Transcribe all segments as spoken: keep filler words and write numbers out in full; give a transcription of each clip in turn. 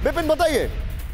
विपिन बताइए।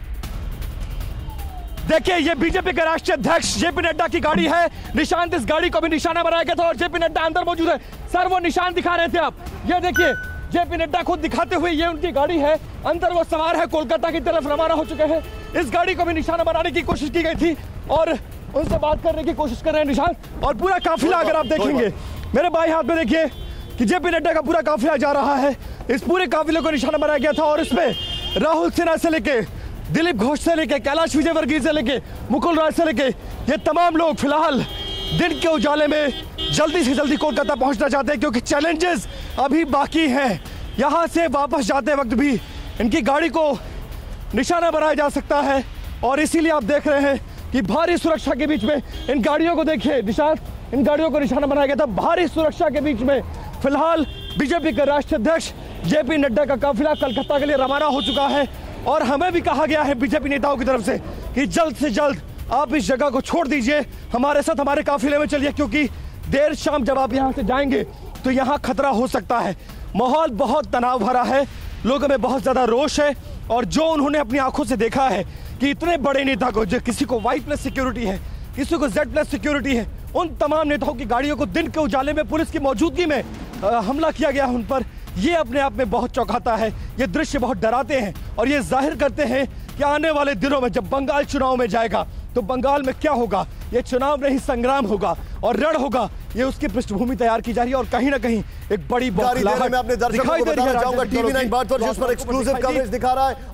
देखिए, ये बीजेपी के राष्ट्रीय अध्यक्ष जेपी नड्डा की गाड़ी है। निशांत इस गाड़ी को भी निशाना बनाया गया था और जेपी नड्डा अंदर मौजूद है। सर, वो निशान दिखा रहे थे आप, ये देखिए, जेपी नड्डा खुद दिखाते हुए, ये उनकी गाड़ी है। अंदर वो सवार है, कोलकाता की तरफ रवाना हो चुके हैं। इस गाड़ी को भी निशाना बनाने की कोशिश की गई थी और उनसे बात करने की कोशिश कर रहे हैं निशांत। और पूरा काफिला अगर आप देखेंगे मेरे बाएं हाथ में, देखिए कि जेपी नड्डा का पूरा काफिला जा रहा है। इस पूरे काफिले को निशाना बनाया गया था और इसमें राहुल सिन्हा से लेके, दिलीप घोष से लेके, कैलाश विजयवर्गीय से लेके, मुकुल राय से लेके, ये तमाम लोग फिलहाल दिन के उजाले में जल्दी से जल्दी कोलकाता पहुंचना चाहते हैं क्योंकि चैलेंजेस अभी बाकी हैं। यहां से वापस जाते वक्त भी इनकी गाड़ी को निशाना बनाया जा सकता है और इसीलिए आप देख रहे हैं कि भारी सुरक्षा के बीच में इन गाड़ियों को देखिए निशान, इन गाड़ियों को निशाना बनाया गया था। भारी सुरक्षा के बीच में फिलहाल बीजेपी के राष्ट्रीय अध्यक्ष जेपी नड्डा का काफिला कलकत्ता के लिए रवाना हो चुका है और हमें भी कहा गया है बीजेपी नेताओं की तरफ से कि जल्द से जल्द आप इस जगह को छोड़ दीजिए, हमारे साथ हमारे काफिले में चलिए, क्योंकि देर शाम जब आप यहां से जाएंगे तो यहां खतरा हो सकता है। माहौल बहुत तनाव भरा है, लोगों में बहुत ज्यादा रोष है और जो उन्होंने अपनी आंखों से देखा है कि इतने बड़े नेता को, जो किसी को वाई प्लस सिक्योरिटी है, किसी को जेड प्लस सिक्योरिटी है, उन तमाम नेताओं की गाड़ियों को दिन के उजाले में पुलिस की मौजूदगी में आ, हमला किया गया उन पर, ये अपने आप में बहुत चौंकाता है। ये दृश्य बहुत डराते हैं और ये जाहिर करते हैं कि आने वाले दिनों में जब बंगाल चुनाव में जाएगा तो बंगाल में क्या होगा। ये चुनाव नहीं संग्राम होगा और रण होगा, ये उसकी पृष्ठभूमि तैयार की जा रही है और कहीं ना कहीं एक बड़ी मैं अपने दर्शकों को बताना चाहूंगा टीवी नाइन भारत वर्ष पर एक्सक्लूसिव कवरेज दिखा रहा है